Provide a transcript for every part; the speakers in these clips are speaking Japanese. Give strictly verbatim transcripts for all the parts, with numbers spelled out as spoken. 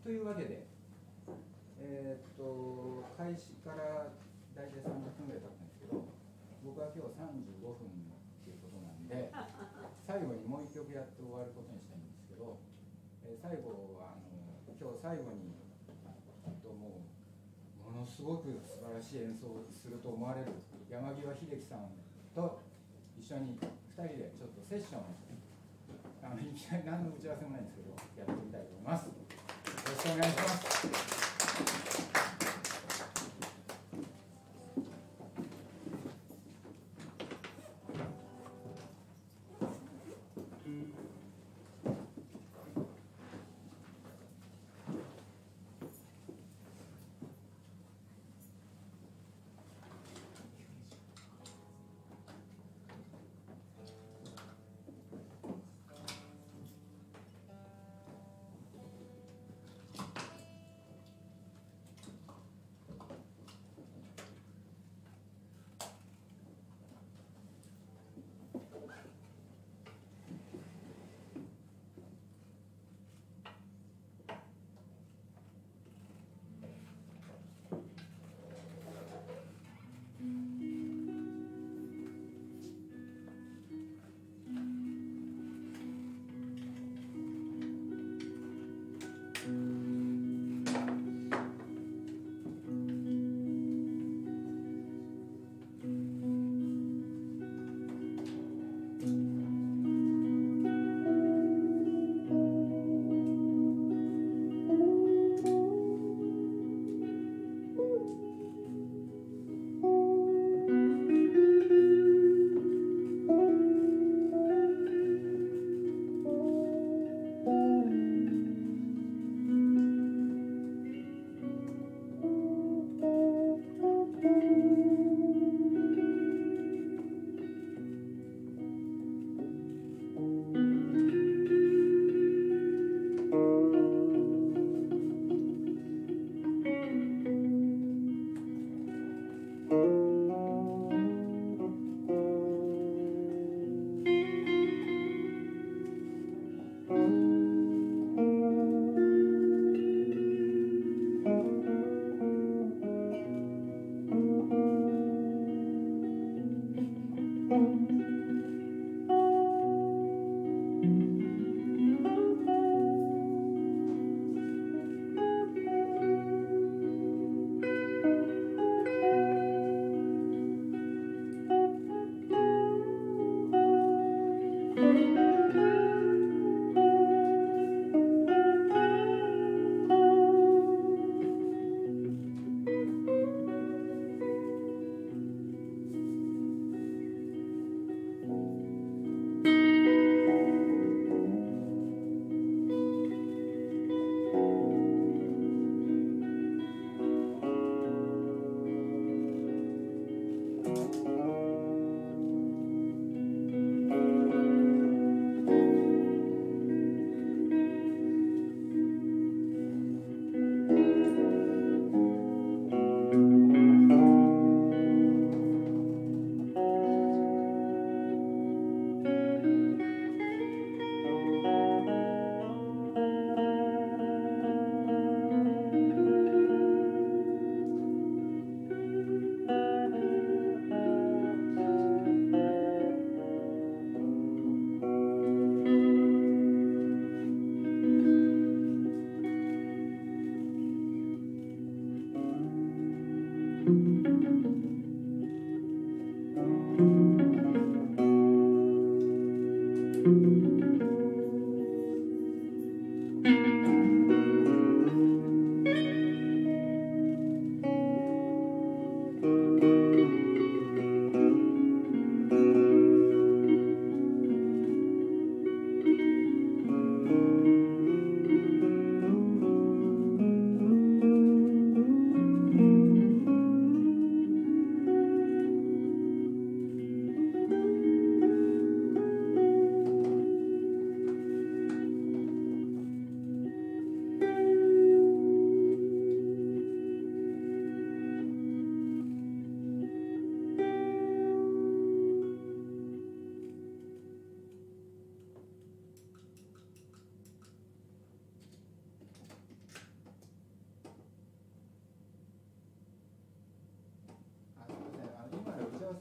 というわけで、えー、っと開始から大体さんじゅっぷんぐらい経ったんですけど、僕は今日さんじゅうごふんっていうことなんで、最後にもういっきょくやって終わることにしたいんですけど、えー、最後はあの今日最後にともうものすごく素晴らしい演奏をすると思われる山際秀樹さんと一緒にふたりでちょっとセッションをあのいきなり何の打ち合わせもないんですけどやってみたいと思います。よろしくお願いします。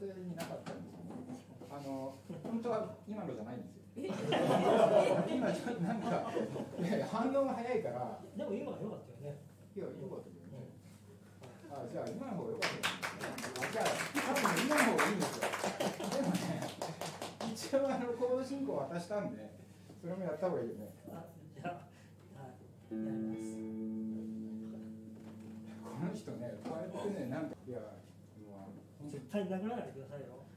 性になかったんですよね。あの本当は今のじゃないんですよ。今ちょっとなんかいやいや反応が早いから。 でも今は良かったよね。 いや良かったけどね。あじゃあ今の方が良かったですね。あじゃあ多分今の方がいいんですよ。でもね一応あのコード進行を渡したんでそれもやった方がいいよね。 あじゃあはいやります。 この人ねこうやってねなんかいやもう絶対殴らないでくださいよ。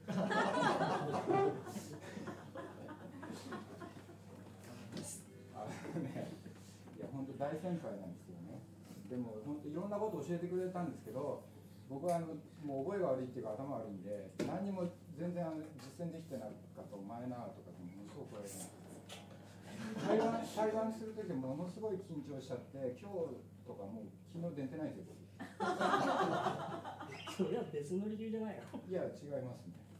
あのね、いや本当大先輩なんですよね。でも本当いろんなことを教えてくれたんですけど、僕はあのもう覚えが悪いっていうか頭悪いんで、何にも全然あの実践できてなかったお前なとかものすごく怒られて対話対話する時ものすごい緊張しちゃって、今日とかもう昨日出てないんですよ。 それは別の理由じゃないの。 いや違いますね。